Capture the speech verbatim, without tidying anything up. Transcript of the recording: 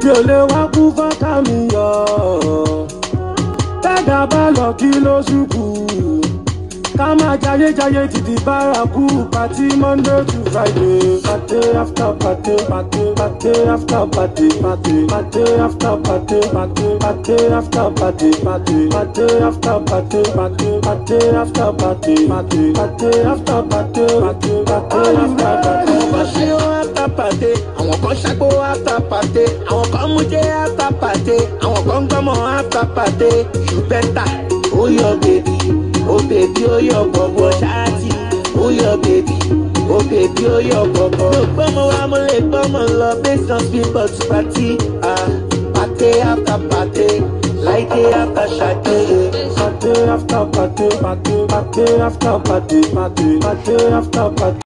mi ò lè wá kú fọ́tà mi yọ. Tẹ́gà bá lọ kí ló ṣùkú. Ká máa jayé jayé títí bárakú. Party Monday to Friday. Party after party, party, party after party, party, party after party, party, party after party, party, party after party, party, party after party, party, party after party, party, party after party. Party after party, àwọn kan ṣàgbó after party, àwọn kan mú jẹ after party, àwọn kan gbọ́mọ after party. You better, oh your baby, oh baby, oh your bobo ṣáàtì, oh your baby, oh baby, oh your bobo. Mo gbọ́mọ wa mo lè gbọ́mọ lọ based on people to party, ah, party after party, like day after ṣàdé. Party after party, party, party after party, party, party after party.